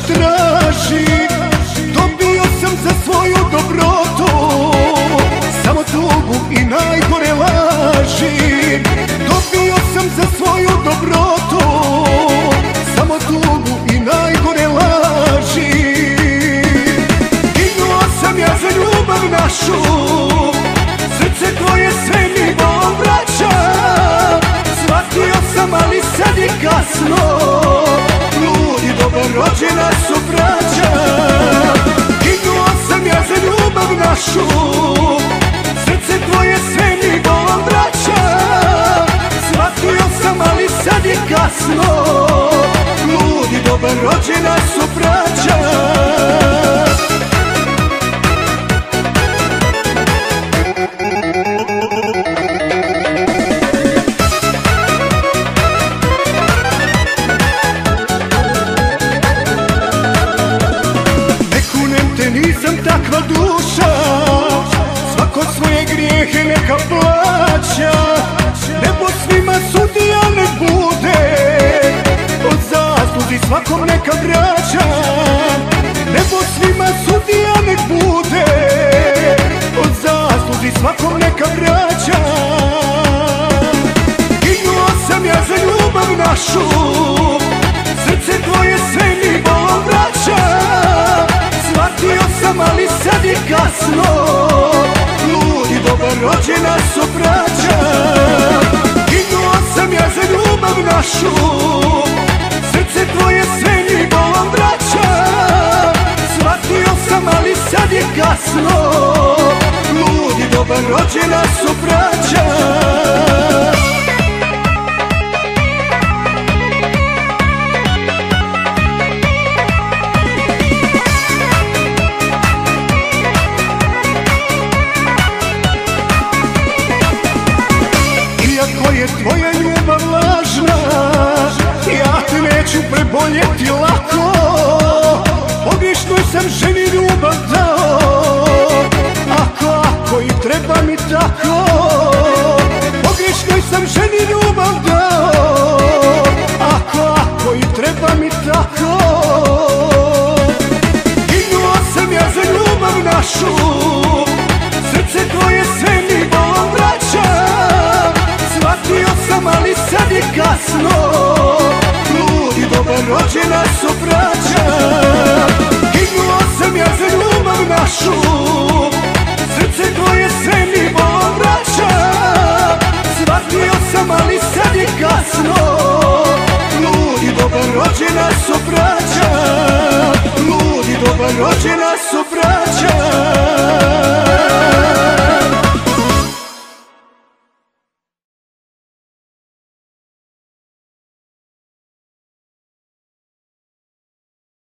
traži. Dobio sam za svoju dobrotu samo tugu i najgore laži. Dobio sam za svoju dobrotu samo tugu i najgore laži. Ginuo sam ja za ljubav našu, srce tvoje sve mi bolom vraća. Shvatio sam, ali sad je kasno, ljudi dobar rođena su braća. Ginuo sam ja za ljubav našu, srce tvoje sve mi bolom vraća. Shvatio sam, ali sad je kasno, ljudi dobar rođena su braća. Nisam takva duša, svako svoje grijehe neka plaća. Nebo svima sudija nek bude, od zasluzi svakom neka vraća. Nebo svima sudija nek bude, od zasluzi svakom neka vraća. Ginuo sam ja za ljubav našu, srce tvoje sve mi bolom vraća. Shvatio sam, ali sad je kasno, ljudi dobar rođena su braća. Ginuo sam ja za ljubav našu, srce tvoje sve mi bolom vraća. Shvatio sam, ali sad je kasno, ljudi dobar rođena su braća. Iako je tvoja ljubav lažna, ja te neću preboljeti lako. Pogrešnoj sam ženi ljubav dao, ako i treba mi tako. Pogrešnoj sam ženi ljubav dao, ako i treba mi tako. Ginuo sam ja za ljubav našu, srce tvoje sve mi bolom vraća. Shvatio sam, ali sad je kasno, ljudi dobar rođena su braća. Ginuo sam ja za ljubav našu, srce tvoje sve mi bolom vraća. Shvatio sam, ali sad je kasno, ljudi dobar rođena su braća. Ljudi dobar rođena su braća.